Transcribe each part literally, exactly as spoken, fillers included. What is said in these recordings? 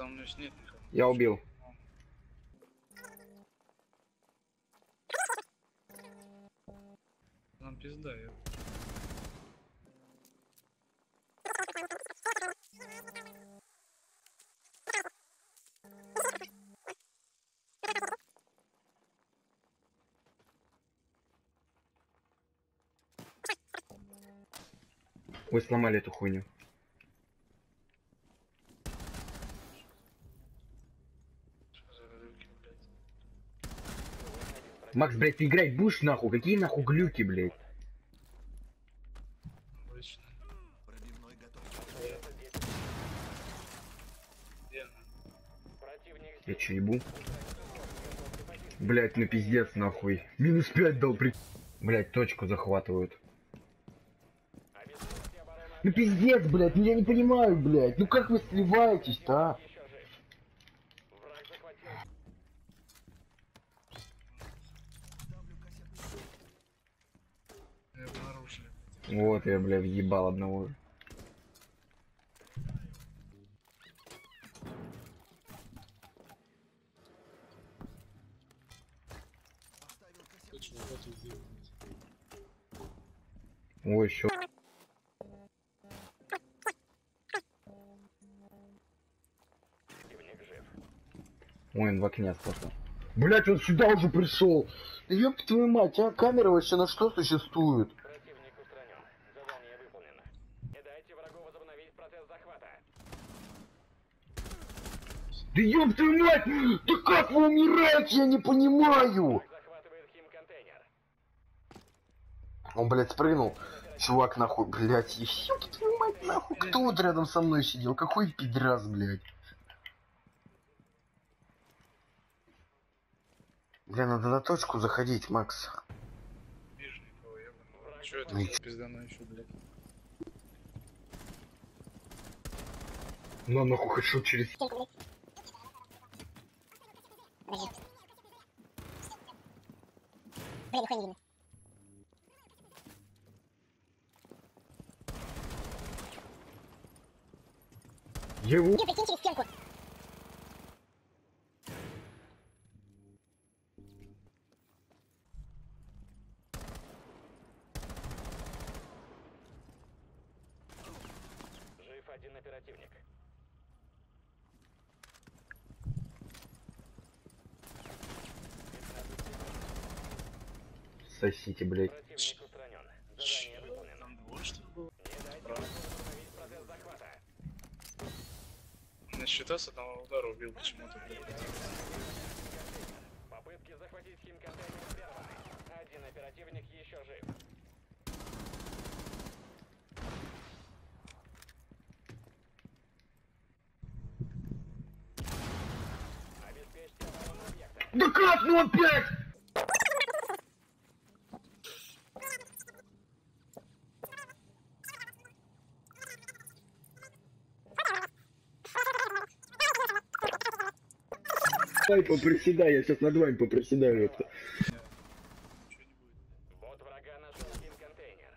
там у меня нет. Я убил. Нам пизда, я. Вы сломали эту хуйню. Макс, блядь, ты играть будешь нахуй? Какие нахуй глюки, блядь? Обычно. Я че ебу? Блядь, ну пиздец нахуй. Минус пять дал при... Блядь, точку захватывают. Ну пиздец, блядь, ну я не понимаю, блядь. Ну как вы сливаетесь-то, а? Вот я, блядь, въебал одного. Ой, еще. Ой, он в окне остался. Блять, он сюда уже пришел. Да ёб твою мать, а камера вообще на что существует? Противник устранен. Задание выполнено. Не дайте врагу возобновить процесс захвата. Да ёб твою мать! Да как вы умираете, я не понимаю! Захватывает химконтейнер. Он, блядь, спрыгнул. Чувак, нахуй, блядь, ёб твою мать, нахуй. Кто вот рядом со мной сидел? Какой пидрас, блядь? Бля, надо на точку заходить, Макс. Вижу никого, я бы. Чё это Ну, за пиздана еще, блядь? Ну, нахуй хочу через... Я его... Не, прикинь через стенку. Жив один оперативник. Сосите, блядь. Противник устранен. Задание выполнено. Там двое, что ли, было? Не дайте врагу возобновить процесс захвата. На счета с одного удара убил почему-то, блядь. Попытки захватить химконтейнер прерваны. Один оперативник еще жив. Обеспечьте оборону объекта. Да как, ну опять? Давай поприседай, я сейчас над вами поприседаю, ёпта. Ничего не будет. Бот врага нашел химконтейнер.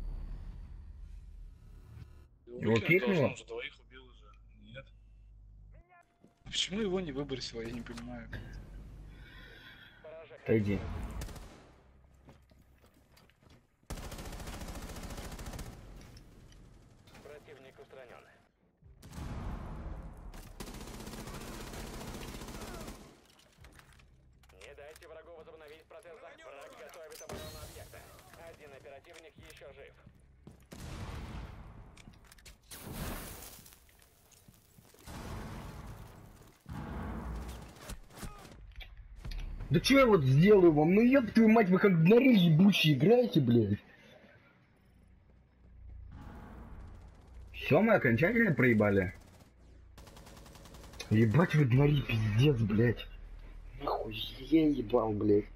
Его Выкинуть кикнуло? должен, он же двоих убил уже. Нет. Почему его не выбросило, я не понимаю. Поражение. Отойди. Противник устранен. Не дайте врагу возобновить процесс захвата. Враг готовит оборону объекта. Один оперативник еще жив. Да что я вот сделаю вам? Ну ёб твою мать, вы как дноры ебучие играете, блядь. Все, мы окончательно проебали? Ебать вы днори, пиздец, блядь. Нахуй я ебал, блядь.